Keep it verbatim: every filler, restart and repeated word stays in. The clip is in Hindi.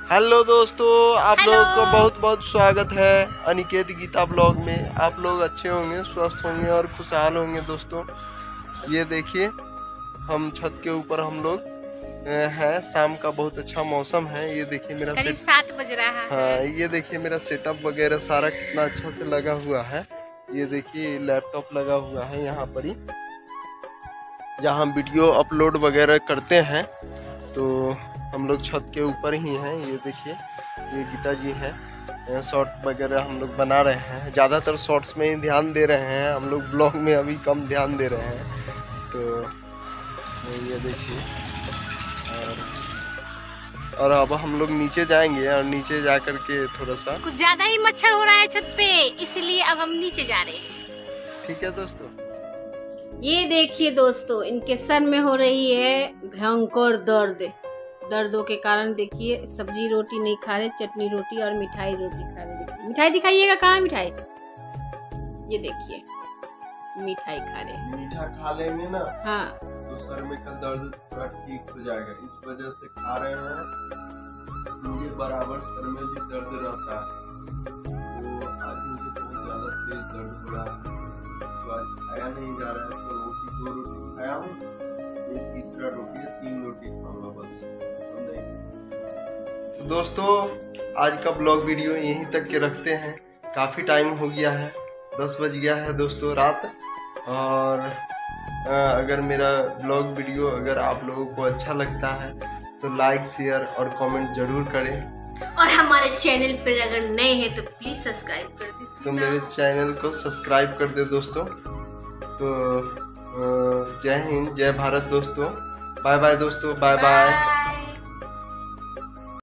हेलो दोस्तों, आप हेलो। लोगों को बहुत बहुत स्वागत है अनिकेत गीता ब्लॉग में। आप लोग अच्छे होंगे, स्वस्थ होंगे और खुशहाल होंगे। दोस्तों ये देखिए, हम छत के ऊपर हम लोग अ, हैं। शाम का बहुत अच्छा मौसम है। ये देखिए मेरा करीब सेट सात बज रहा है। हाँ, ये देखिए मेरा सेटअप वगैरह सारा कितना अच्छा से लगा हुआ है। ये देखिए लैपटॉप लगा हुआ है यहाँ पर ही, जहाँ हम वीडियो अपलोड वगैरह करते हैं। तो हम लोग छत के ऊपर ही हैं। ये देखिए, ये गीता जी हैं, शॉर्ट वगैरह हम लोग बना रहे हैं। ज़्यादातर शॉर्ट्स में ही ध्यान दे रहे हैं हम लोग, ब्लॉग में अभी कम ध्यान दे रहे हैं। तो ये देखिए, और और अब हम लोग नीचे जाएंगे और नीचे जा कर के थोड़ा सा कुछ ज्यादा ही मच्छर हो रहा है छत पे, इसलिए अब हम नीचे जा रहे हैं। ठीक है दोस्तों। ये देखिए दोस्तों, इनके सर में हो रही है भयंकर दर्द। दर्दों के कारण देखिए सब्जी रोटी नहीं खा रहे, चटनी रोटी और मिठाई रोटी खा रहे। देखिए मिठाई दिखाइएगा, कहाँ मिठाई? ये देखिए मिठाई खा रहे। मीठा खा लेंगे ना हाँ, तो सर में का दर्द थोड़ा ठीक हो जाएगा, इस वजह से खा रहे हैं। मुझे बराबर सर में भी दर्द रहता है, तो आज मुझे बहुत ज्यादा तेज दर्द हो रहा है। तो आज खाया नहीं जा रहा है, तो रोटी दो रोटी खाया हूँ, ये तीसरा रोटी है, तीन रोटी खाऊंगा बस, तो नहीं। तो दोस्तों आज का ब्लॉग वीडियो यहीं तक के रखते हैं। काफ़ी टाइम हो गया है, दस बज गया है दोस्तों रात। और अगर मेरा ब्लॉग वीडियो अगर आप लोगों को अच्छा लगता है तो लाइक शेयर और कमेंट जरूर करें। और हमारे चैनल पर अगर नए हैं तो प्लीज सब्सक्राइब कर दीजिए। तो मेरे चैनल को सब्सक्राइब कर दे दोस्तों। तो जय हिंद, जय भारत दोस्तों। बाय बाय दोस्तों, बाय बाय।